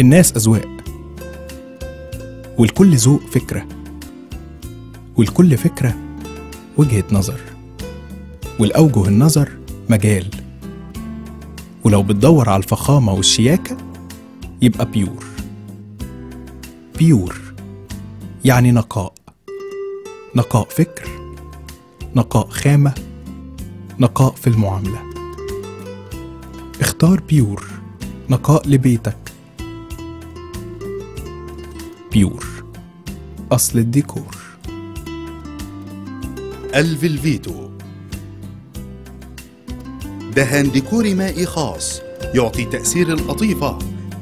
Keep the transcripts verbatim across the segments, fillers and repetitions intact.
الناس أذواق، والكل ذوق فكرة، والكل فكرة وجهة نظر، والأوجه النظر مجال. ولو بتدور على الفخامة والشياكة يبقى بيور. بيور يعني نقاء، نقاء فكر، نقاء خامة، نقاء في المعاملة. اختار بيور، نقاء لبيتك. بيور أصل الديكور. الفلفيتو دهان ديكوري مائي خاص يعطي تأثير القطيفة،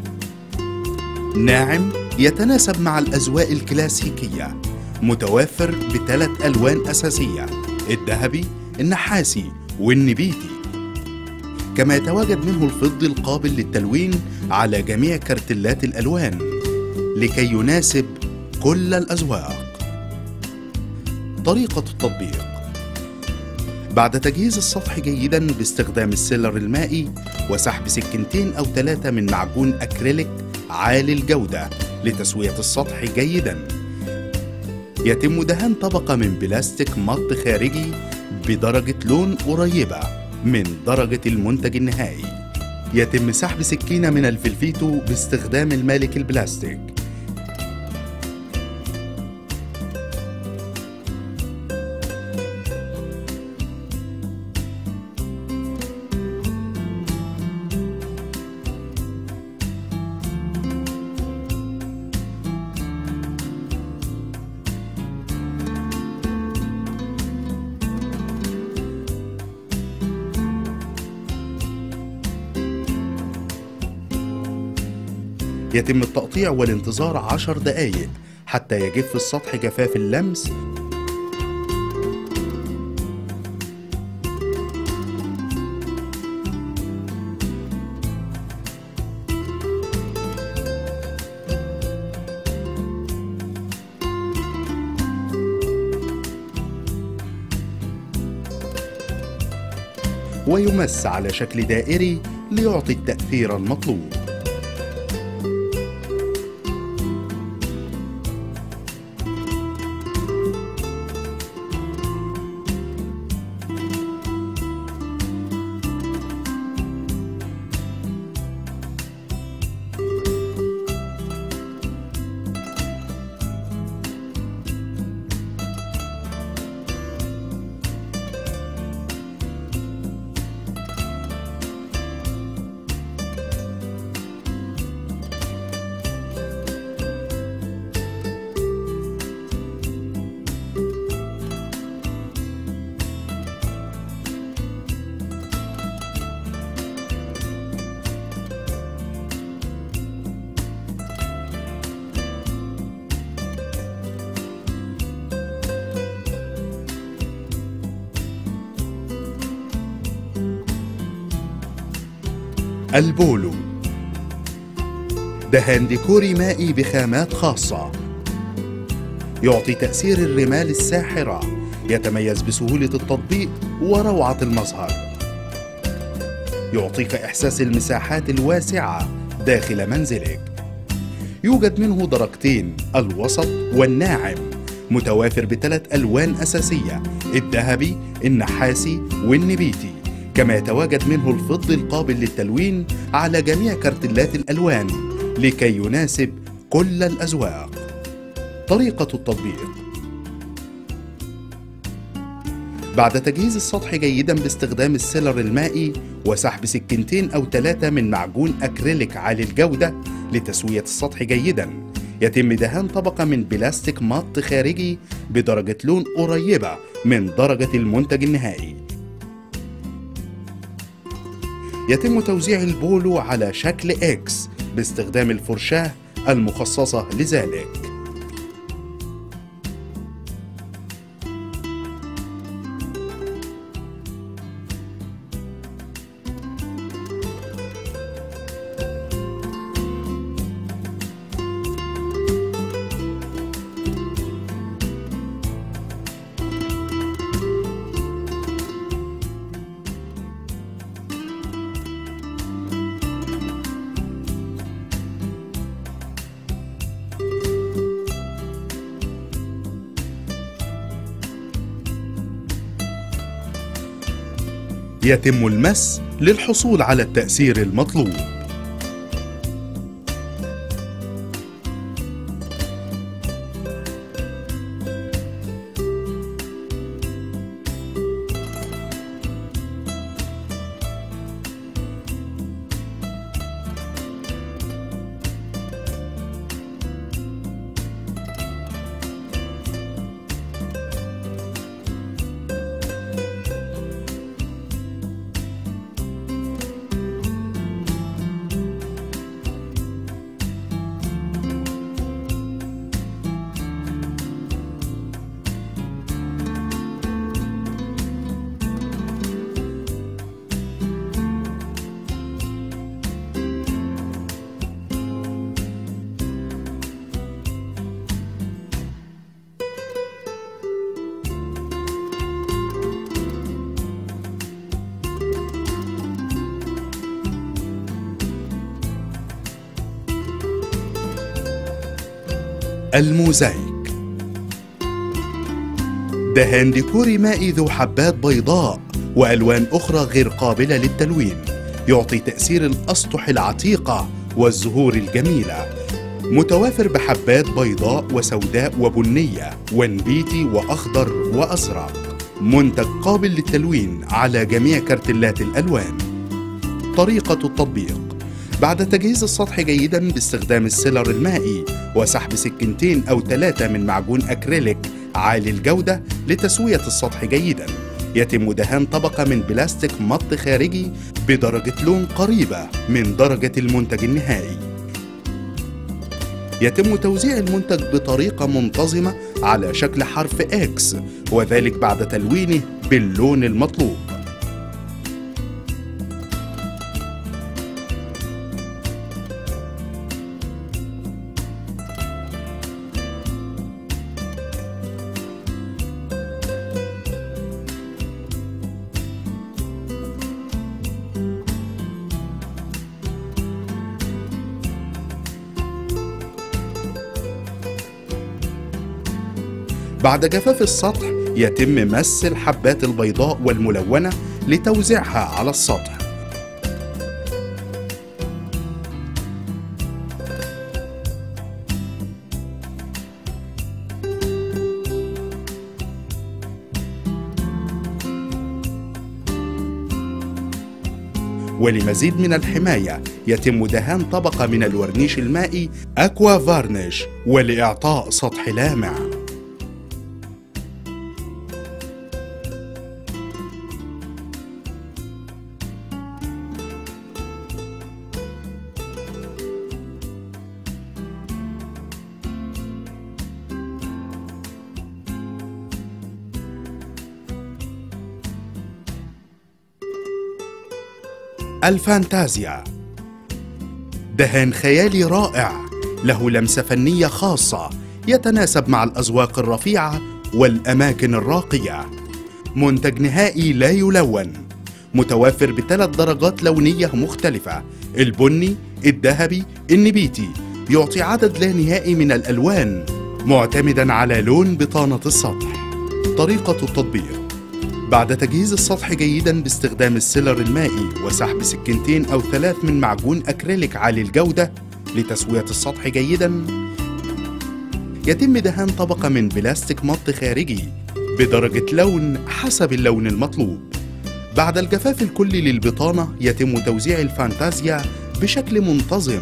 ناعم يتناسب مع الأذواق الكلاسيكية، متوفر بثلاث ألوان أساسية: الذهبي، النحاسي، والنبيتي. كما يتواجد منه الفضي القابل للتلوين على جميع كرتلات الألوان لكي يناسب كل الأذواق. طريقة التطبيق: بعد تجهيز السطح جيداً باستخدام السيلر المائي وسحب سكينتين أو ثلاثة من معجون أكريليك عالي الجودة لتسوية السطح جيداً، يتم دهان طبقة من بلاستيك مط خارجي بدرجة لون قريبة من درجة المنتج النهائي. يتم سحب سكينة من الفلفيتو باستخدام المالك البلاستيك. يتم التقطيع والانتظار عشر دقائق حتى يجف السطح جفاف اللمس. ويمس على شكل دائري ليعطي التأثير المطلوب. البولو دهان ديكوري مائي بخامات خاصة يعطي تأثير الرمال الساحرة، يتميز بسهولة التطبيق وروعة المظهر. يعطيك إحساس المساحات الواسعة داخل منزلك. يوجد منه درجتين: الوسط والناعم، متوافر بثلاث ألوان أساسية: الذهبي، النحاسي، والنبيتي. كما يتواجد منه الفضي القابل للتلوين على جميع كرتلات الألوان لكي يناسب كل الأذواق. طريقة التطبيق: بعد تجهيز السطح جيداً باستخدام السيلر المائي وسحب سكينتين أو ثلاثة من معجون أكريليك عالي الجودة لتسوية السطح جيداً، يتم دهان طبقة من بلاستيك مط خارجي بدرجة لون قريبة من درجة المنتج النهائي. يتم توزيع البولو على شكل إكس باستخدام الفرشاة المخصصة لذلك. يتم المس للحصول على التأثير المطلوب. الموزايك دهان ديكوري مائي ذو حبات بيضاء وألوان أخرى غير قابلة للتلوين، يعطي تأثير الأسطح العتيقة والزهور الجميلة. متوافر بحبات بيضاء وسوداء وبنية ونبيتي وأخضر وأزرق. منتج قابل للتلوين على جميع كرتلات الألوان. طريقة التطبيق: بعد تجهيز السطح جيداً باستخدام السيلر المائي وسحب سكينتين أو ثلاثة من معجون أكريليك عالي الجودة لتسوية السطح جيداً، يتم دهان طبقة من بلاستيك مط خارجي بدرجة لون قريبة من درجة المنتج النهائي. يتم توزيع المنتج بطريقة منتظمة على شكل حرف إكس، وذلك بعد تلوينه باللون المطلوب. بعد جفاف السطح يتم مس الحبات البيضاء والملونة لتوزيعها على السطح. ولمزيد من الحماية يتم دهان طبقة من الورنيش المائي أكوا فارنيش ولإعطاء سطح لامع. الفانتازيا دهان خيالي رائع له لمسة فنية خاصة يتناسب مع الأذواق الرفيعة والأماكن الراقية. منتج نهائي لا يلون، متوافر بثلاث درجات لونية مختلفة: البني، الذهبي، النبيتي. يعطي عدد لا نهائي من الألوان معتمداً على لون بطانة السطح. طريقة التطبيق: بعد تجهيز السطح جيداً باستخدام السيلر المائي وسحب سكينتين أو ثلاث من معجون أكريليك عالي الجودة لتسوية السطح جيداً، يتم دهان طبقة من بلاستيك مط خارجي بدرجة لون حسب اللون المطلوب. بعد الجفاف الكلي للبطانة يتم توزيع الفانتازيا بشكل منتظم.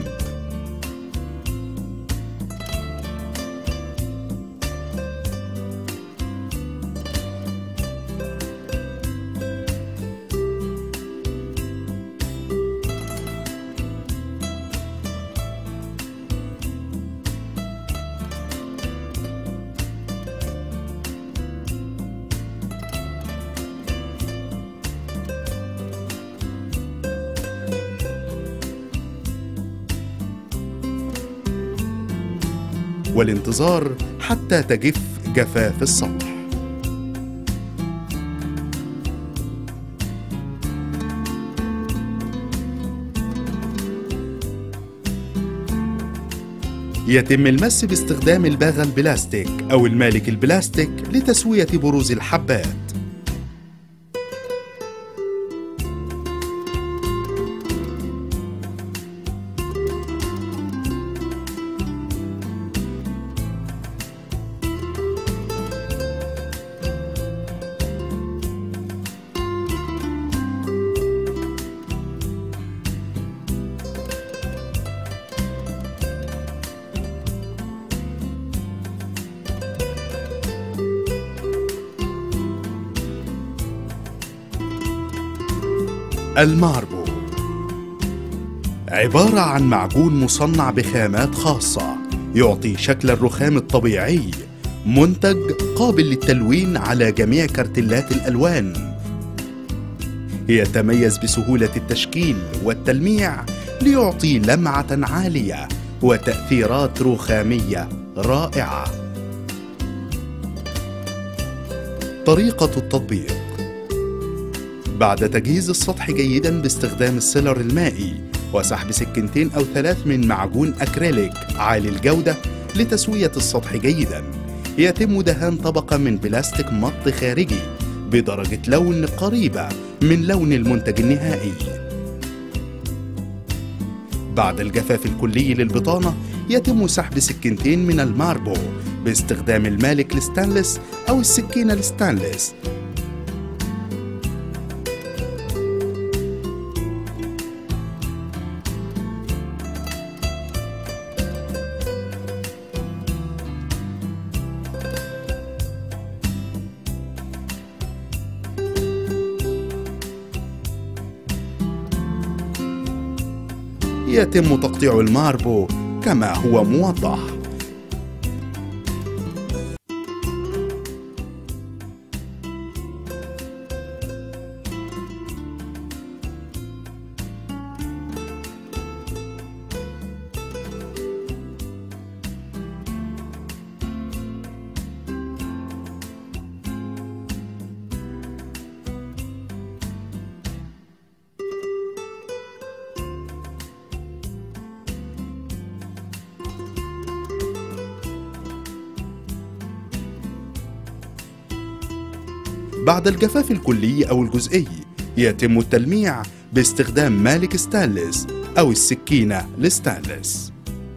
والانتظار حتى تجف جفاف السطح. يتم المس باستخدام الباغة البلاستيك أو المالك البلاستيك لتسوية بروز الحبات. الماربو عبارة عن معجون مصنع بخامات خاصة يعطي شكل الرخام الطبيعي، منتج قابل للتلوين على جميع كرتلات الألوان. يتميز بسهولة التشكيل والتلميع ليعطي لمعة عالية وتأثيرات رخامية رائعة. طريقة التطبيق: بعد تجهيز السطح جيداً باستخدام السيلر المائي وسحب سكينتين أو ثلاث من معجون أكريليك عالي الجودة لتسوية السطح جيداً، يتم دهان طبقة من بلاستيك مط خارجي بدرجة لون قريبة من لون المنتج النهائي. بعد الجفاف الكلي للبطانة يتم سحب سكينتين من الماربو باستخدام المالك الستانلس أو السكينة الستانلس. يتم تقطيع الماربو كما هو موضح. بعد الجفاف الكلي أو الجزئي يتم التلميع باستخدام مالك ستانلس أو السكينة الستانلس.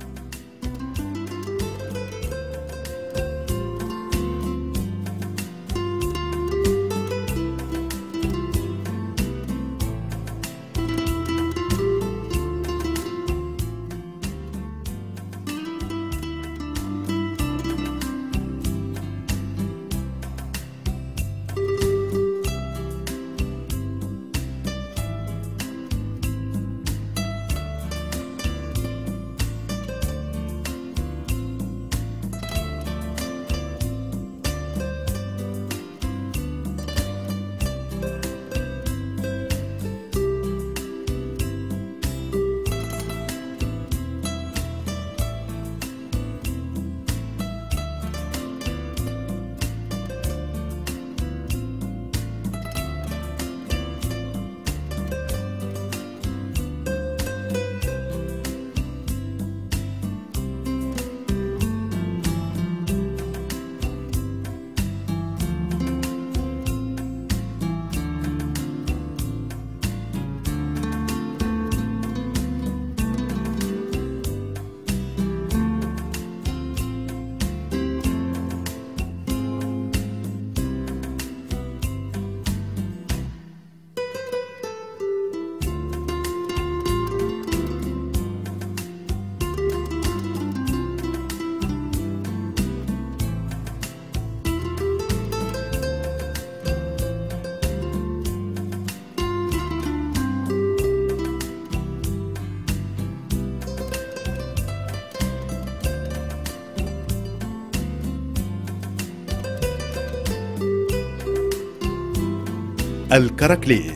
الكراكليه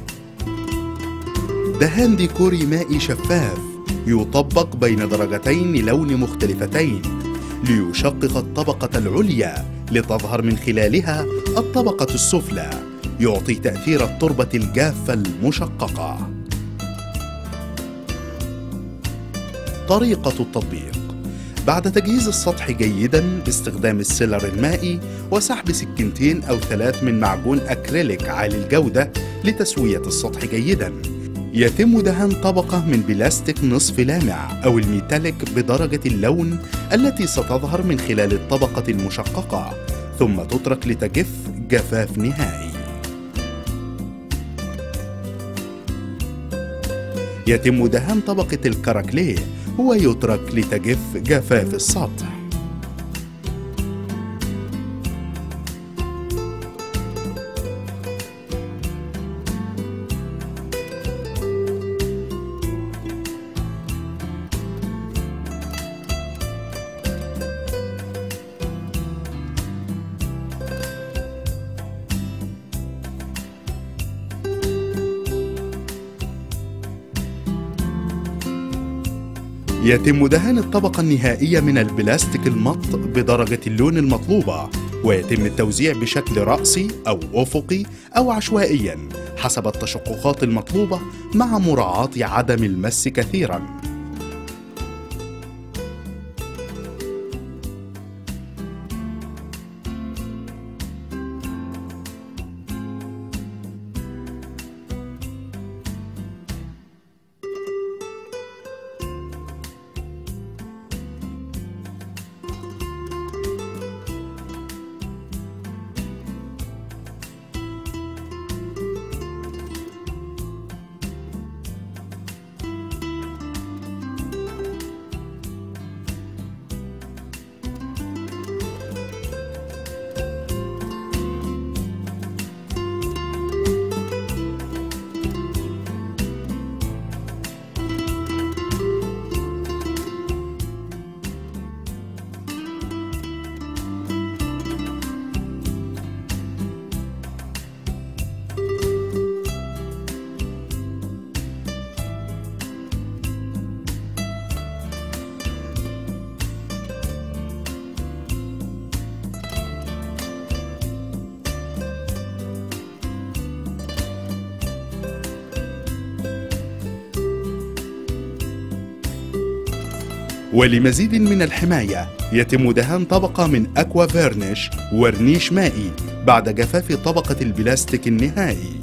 دهان ديكوري مائي شفاف يطبق بين درجتين لون مختلفتين ليشقق الطبقة العليا لتظهر من خلالها الطبقة السفلى، يعطي تأثير التربة الجافة المشققة. طريقة التطبيق: بعد تجهيز السطح جيداً باستخدام السيلر المائي وسحب سكينتين أو ثلاث من معجون أكريليك عالي الجودة لتسوية السطح جيداً، يتم دهان طبقة من بلاستيك نصف لامع أو الميتاليك بدرجة اللون التي ستظهر من خلال الطبقة المشققة، ثم تترك لتجف جفاف نهائي. يتم دهان طبقة الكراكليه ويترك لتجف جفاف السطح. يتم دهان الطبقة النهائية من البلاستيك المط بدرجة اللون المطلوبة، ويتم التوزيع بشكل رأسي أو أفقي أو عشوائياً حسب التشققات المطلوبة مع مراعاة عدم المس كثيراً. ولمزيد من الحماية يتم دهان طبقة من أكوا فيرنيش ورنيش مائي بعد جفاف طبقة البلاستيك النهائي.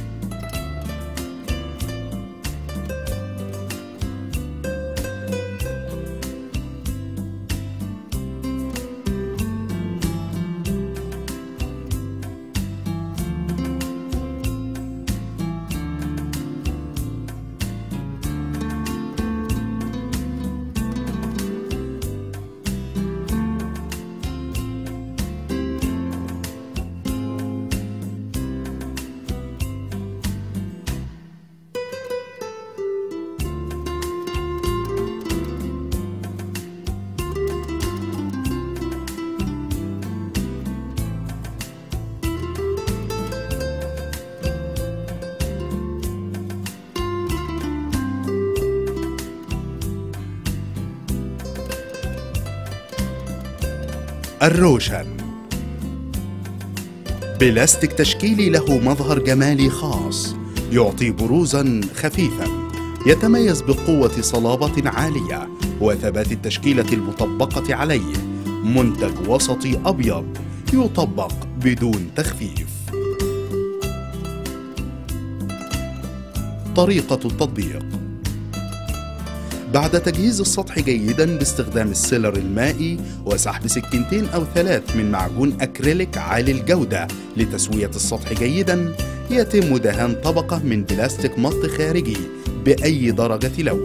الروشن بلاستيك تشكيلي له مظهر جمالي خاص، يعطي بروزا خفيفا، يتميز بقوة صلابة عالية وثبات التشكيلة المطبقة عليه، منتج وسطي أبيض يطبق بدون تخفيف. طريقة التطبيق: بعد تجهيز السطح جيدا باستخدام السيلر المائي وسحب سكينتين أو ثلاث من معجون أكريليك عالي الجودة لتسوية السطح جيدا، يتم دهان طبقة من بلاستيك مط خارجي بأي درجة لون.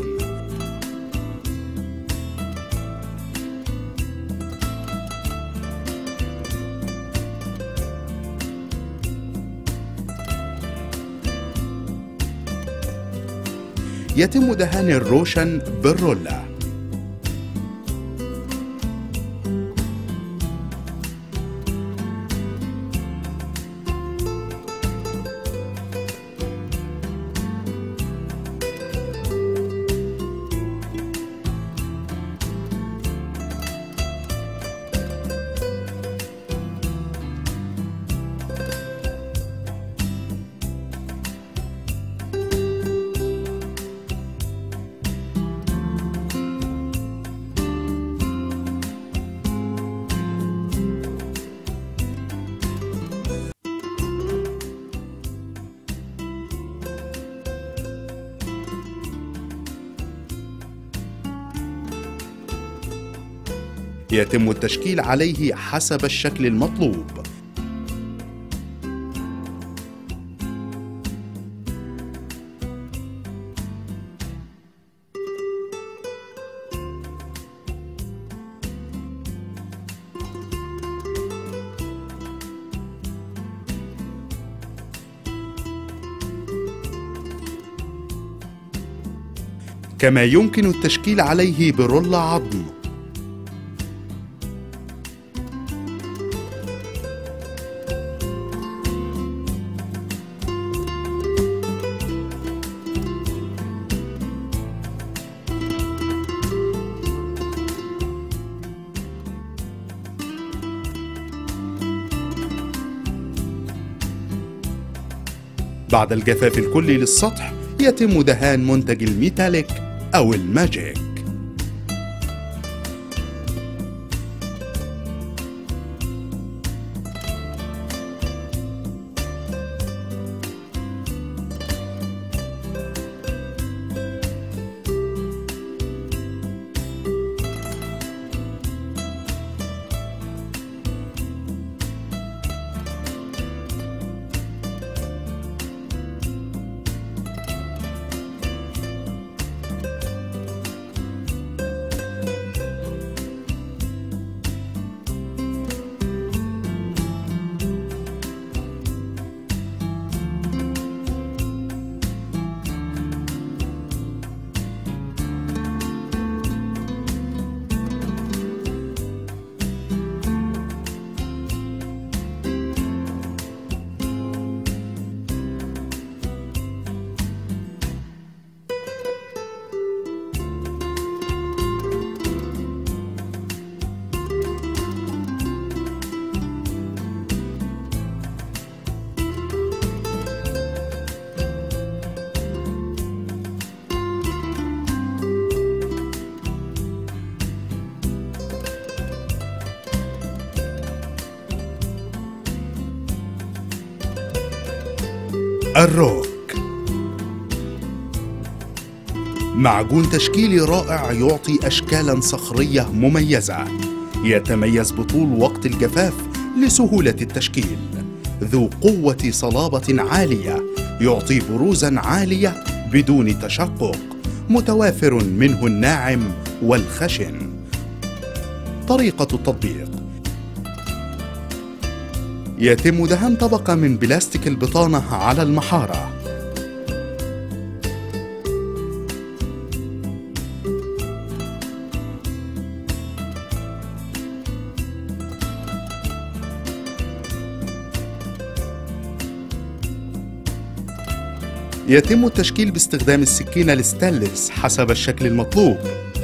يتم دهان الروشن بالرولة. يتم التشكيل عليه حسب الشكل المطلوب. كما يمكن التشكيل عليه برولة عظم. بعد الجفاف الكلي للسطح يتم دهان منتج الميتاليك أو الماجيك. الروك معجون تشكيلي رائع يعطي أشكالا صخرية مميزة، يتميز بطول وقت الجفاف لسهولة التشكيل، ذو قوة صلابة عالية، يعطي بروزا عالية بدون تشقق، متوافر منه الناعم والخشن. طريقة التطبيق: يتم دهان طبقة من بلاستيك البطانة على المحارة، يتم التشكيل باستخدام السكينة الستانلس حسب الشكل المطلوب.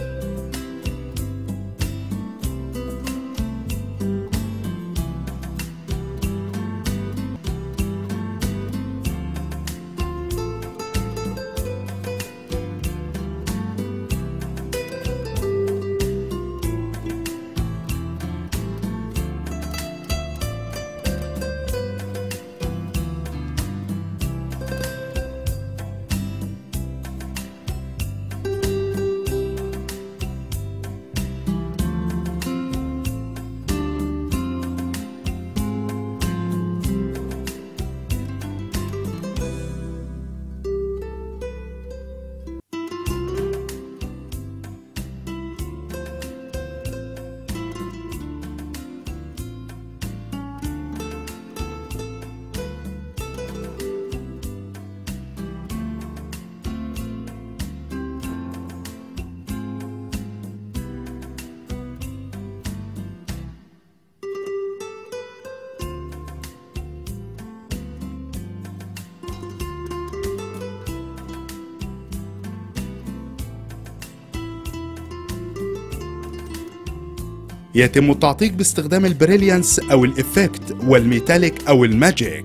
يتم التعتيق باستخدام البريليانس أو الإفكت والميتاليك أو الماجيك.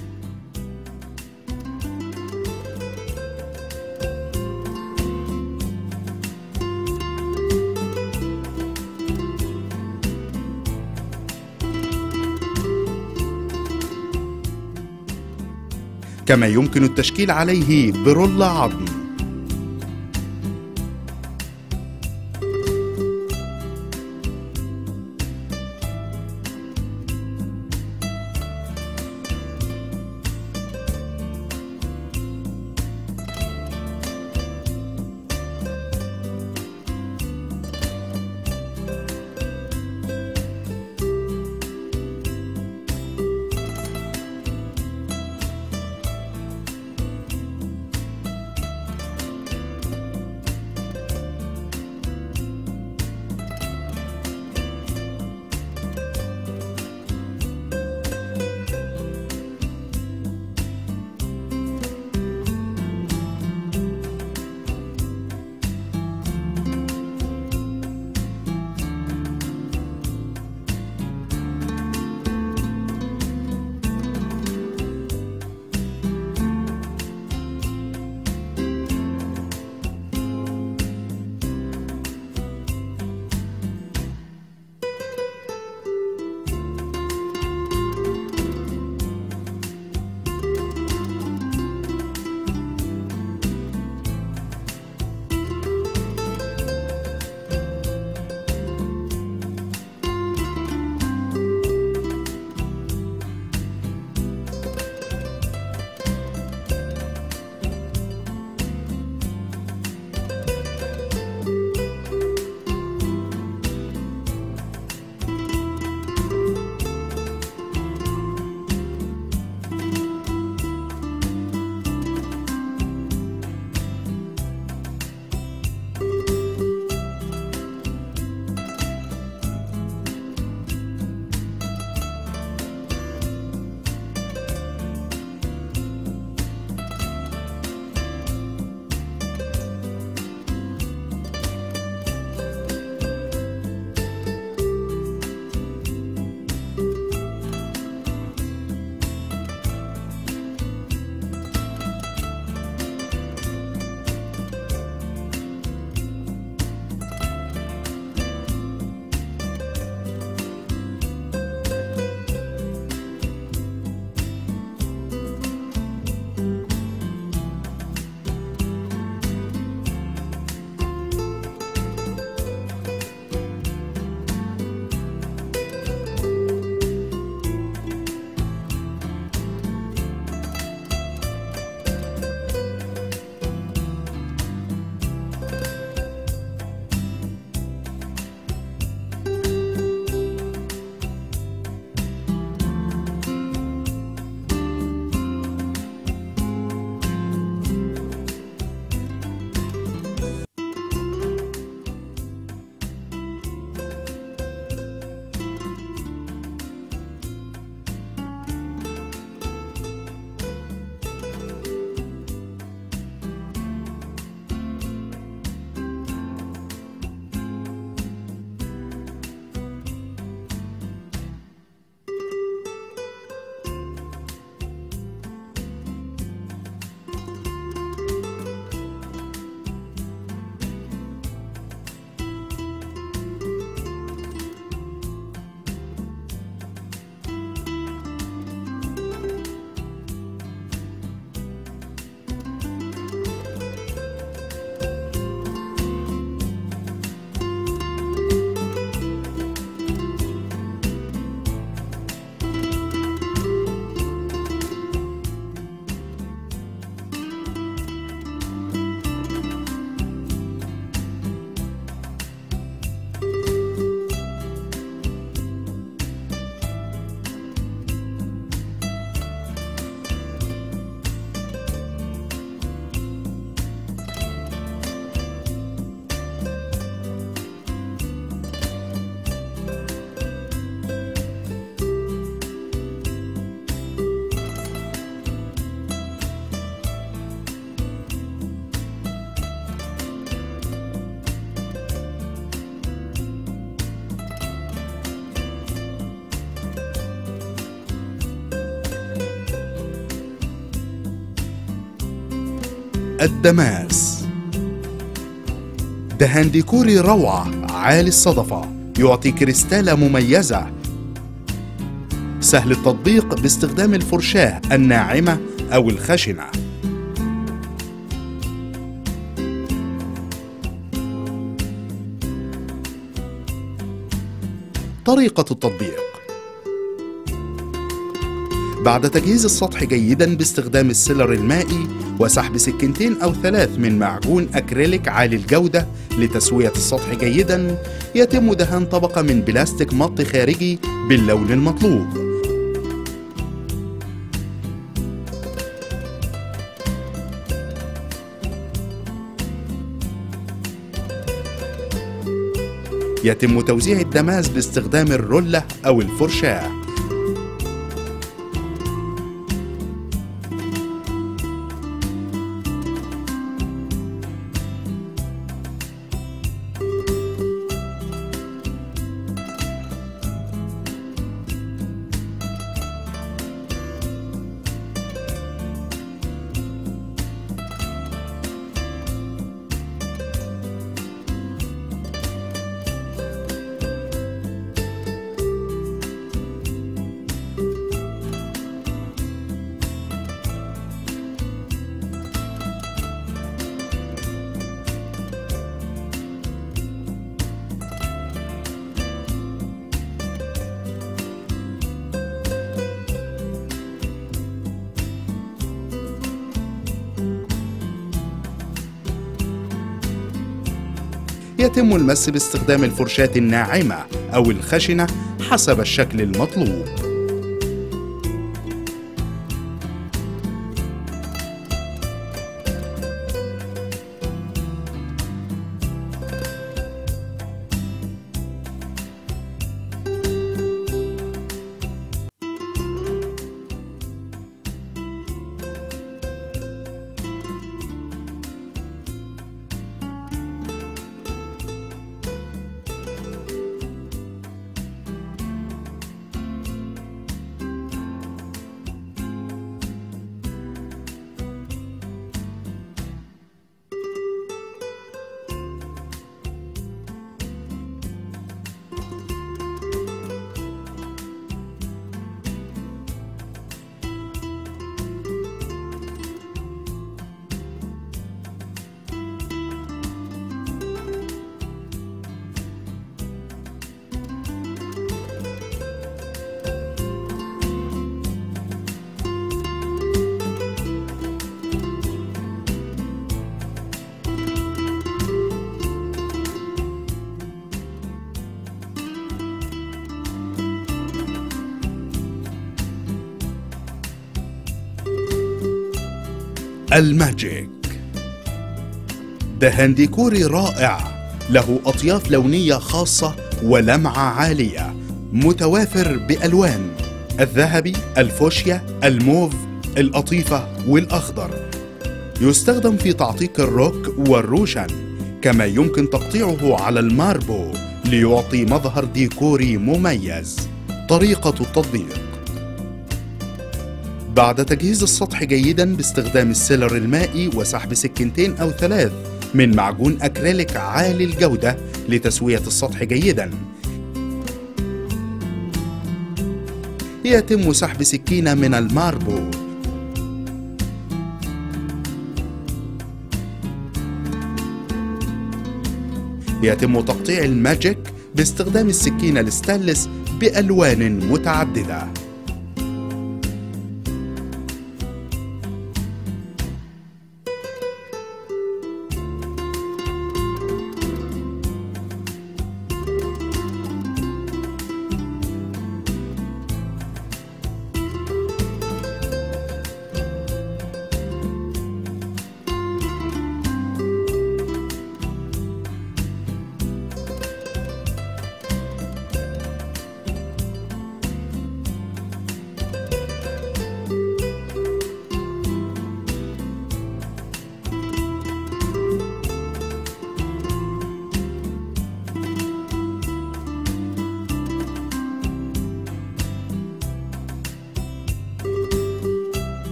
كما يمكن التشكيل عليه برولة عظم. الدماس. دهان ديكوري روعة عالي الصدفة، يعطي كريستالة مميزة، سهل التطبيق باستخدام الفرشاة الناعمة أو الخشنة. طريقة التطبيق: بعد تجهيز السطح جيداً باستخدام السيلر المائي وسحب سكينتين أو ثلاث من معجون أكريليك عالي الجودة لتسوية السطح جيداً، يتم دهان طبقة من بلاستيك مط خارجي باللون المطلوب. يتم توزيع الدماس باستخدام الرولة أو الفرشاة. يتم المس باستخدام الفرشاة الناعمة أو الخشنة حسب الشكل المطلوب. الماجيك دهان ديكوري رائع، له أطياف لونية خاصة ولمعة عالية، متوافر بألوان الذهبي، الفوشيا، الموف، القطيفة والأخضر. يستخدم في تعتيق الروك والروشن، كما يمكن تقطيعه على الماربو ليعطي مظهر ديكوري مميز. طريقة التطبيق: بعد تجهيز السطح جيداً باستخدام السيلر المائي وسحب سكينتين أو ثلاث من معجون أكريليك عالي الجودة لتسوية السطح جيداً، يتم سحب سكينة من الماربو يتم تقطيع الماجيك باستخدام السكينة الستانلس بألوان متعددة.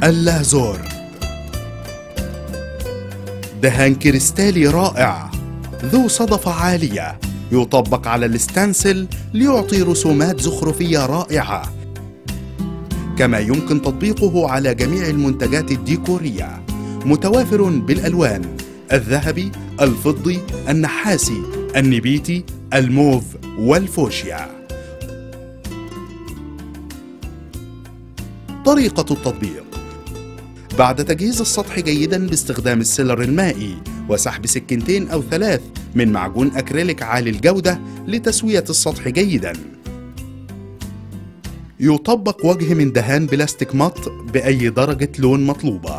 اللازور، دهان كريستالي رائع ذو صدفة عالية يطبق على الستانسل ليعطي رسومات زخرفية رائعة، كما يمكن تطبيقه على جميع المنتجات الديكورية، متوافر بالألوان الذهبي، الفضي، النحاسي، النبيتي، الموف والفوشيا. طريقة التطبيق: بعد تجهيز السطح جيدا باستخدام السيلر المائي وسحب سكينتين أو ثلاث من معجون أكريليك عالي الجودة لتسوية السطح جيدا. يطبق وجه من دهان بلاستيك مط بأي درجة لون مطلوبة.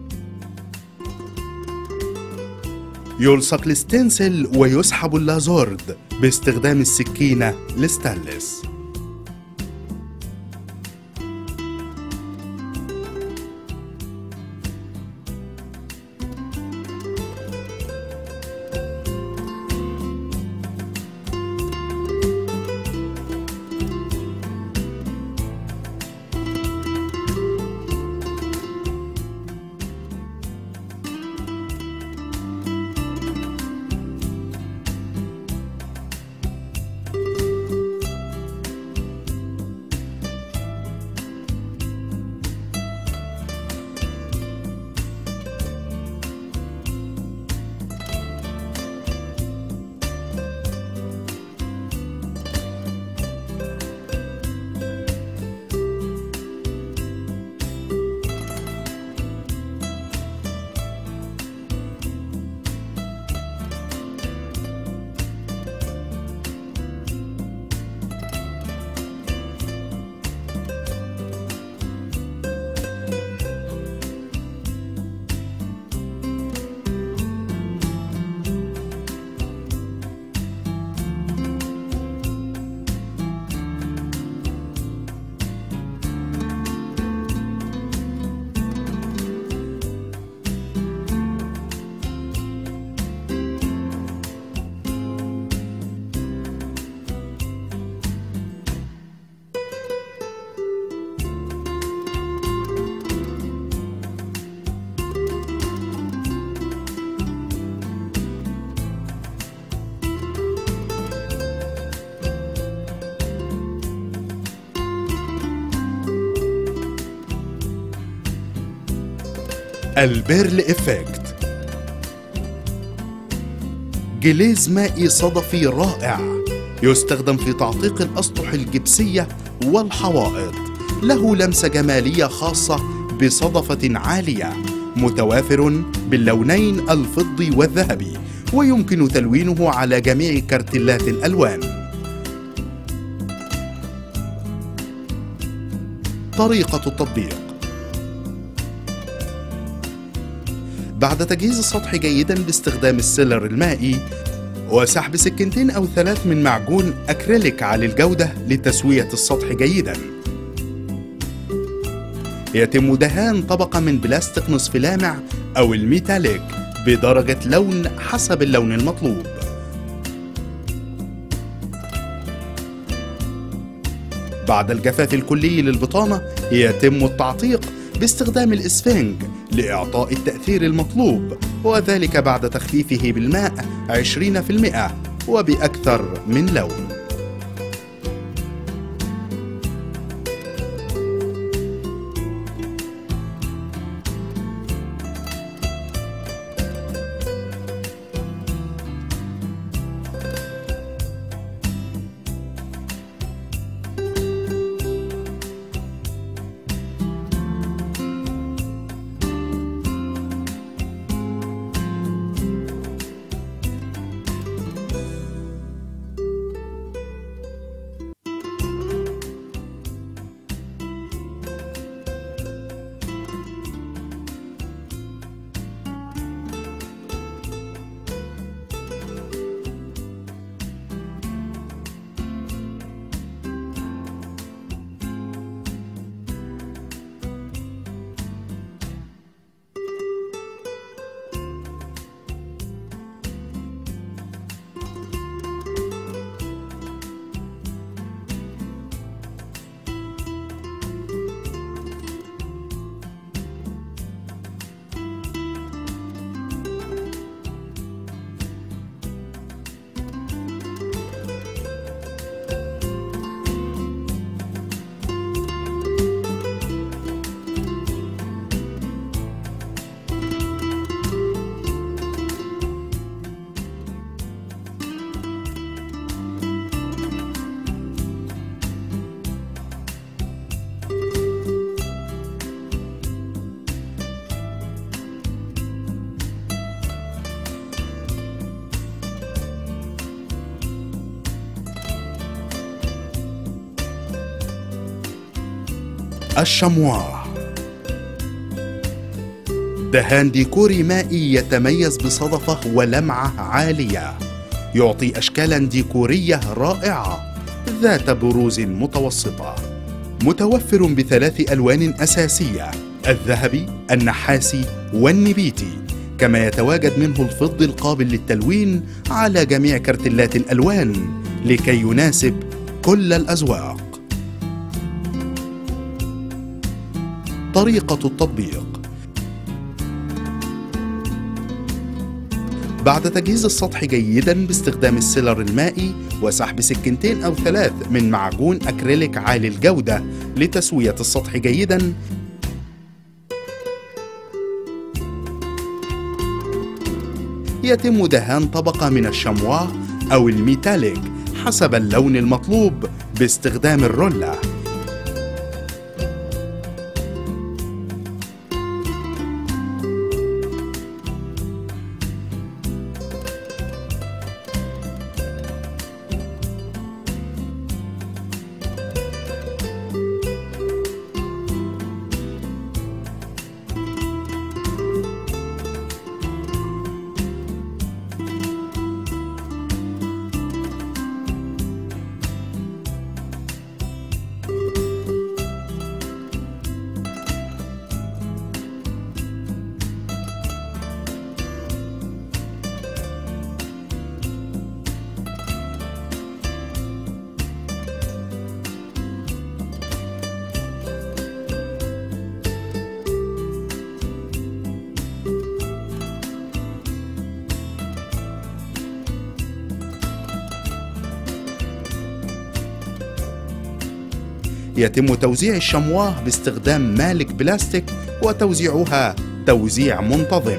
يلصق الستنسل ويسحب اللازورد باستخدام السكينة الستانلس. البيرل إفكت، جليز مائي صدفي رائع يستخدم في تعتيق الأسطح الجبسية والحوائط، له لمسة جمالية خاصة بصدفة عالية، متوافر باللونين الفضي والذهبي، ويمكن تلوينه على جميع كرتلات الألوان. طريقة التطبيق: بعد تجهيز السطح جيدا باستخدام السيلر المائي وسحب سكينتين أو ثلاث من معجون أكريليك عالي الجودة لتسوية السطح جيدا، يتم دهان طبقة من بلاستيك نصف لامع أو الميتاليك بدرجة لون حسب اللون المطلوب. بعد الجفاف الكلي للبطانة يتم التعتيق باستخدام الإسفنج لإعطاء التأثير المطلوب، وذلك بعد تخفيفه بالماء عشرين بالمئة وبأكثر من لون. الشمواه دهان ديكوري مائي يتميز بصدفة ولمعة عالية، يعطي أشكالا ديكورية رائعة ذات بروز متوسطة، متوفر بثلاث ألوان أساسية: الذهبي، النحاسي والنبيتي، كما يتواجد منه الفضي القابل للتلوين على جميع كرتلات الألوان لكي يناسب كل الأذواق. طريقة التطبيق: بعد تجهيز السطح جيداً باستخدام السيلر المائي وسحب سكينتين أو ثلاث من معجون أكريليك عالي الجودة لتسوية السطح جيداً، يتم دهان طبقة من الشمواه أو الميتاليك حسب اللون المطلوب باستخدام الرولة. يتم توزيع الشمواه باستخدام مالك بلاستيك وتوزيعها توزيع منتظم.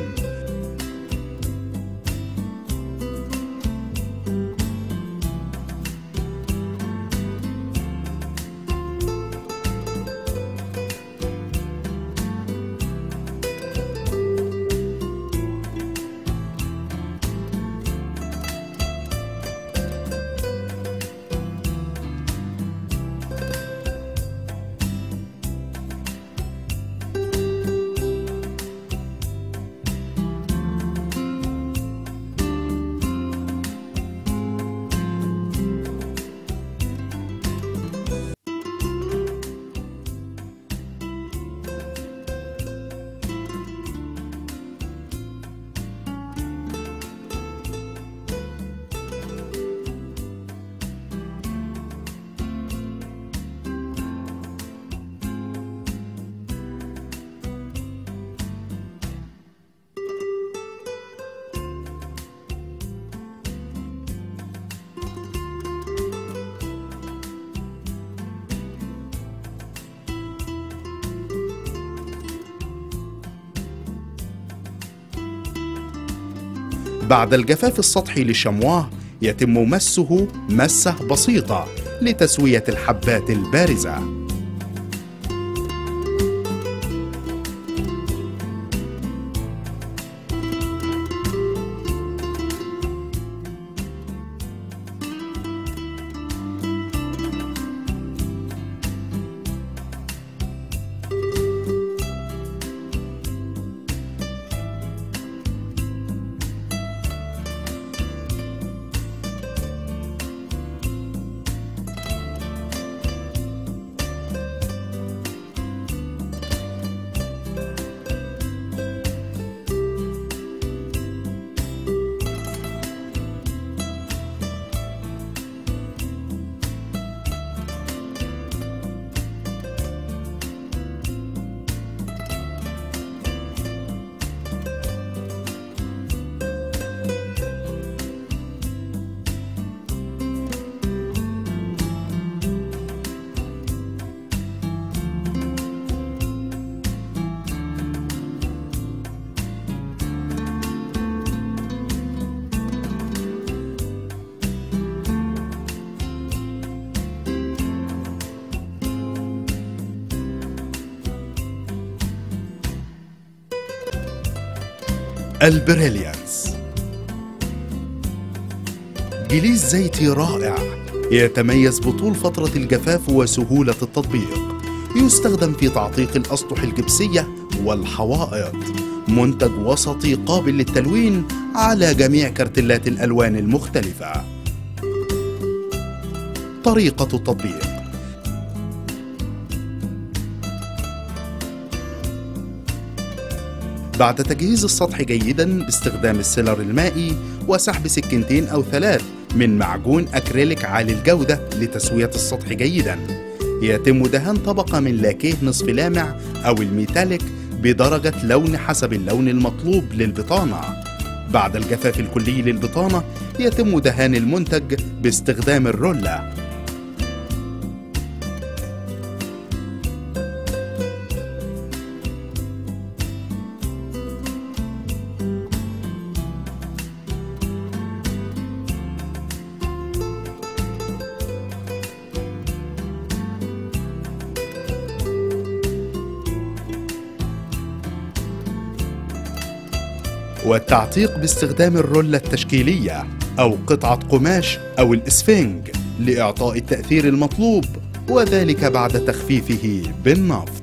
بعد الجفاف السطحي للشمواه يتم مسه مسة بسيطة لتسوية الحبات البارزة. البريليانس جليس زيتي رائع يتميز بطول فترة الجفاف وسهولة التطبيق، يستخدم في تعتيق الأسطح الجبسية والحوائط. منتج وسطي قابل للتلوين على جميع كرتلات الألوان المختلفة. طريقة التطبيق: بعد تجهيز السطح جيداً باستخدام السيلر المائي وسحب سكينتين أو ثلاث من معجون أكريليك عالي الجودة لتسوية السطح جيداً، يتم دهان طبقة من لاكيه نصف لامع أو الميتاليك بدرجة لون حسب اللون المطلوب للبطانة. بعد الجفاف الكلي للبطانة يتم دهان المنتج باستخدام الرولة. والتعتيق باستخدام الرولة التشكيلية أو قطعة قماش أو الإسفنج لإعطاء التأثير المطلوب، وذلك بعد تخفيفه بالنفط.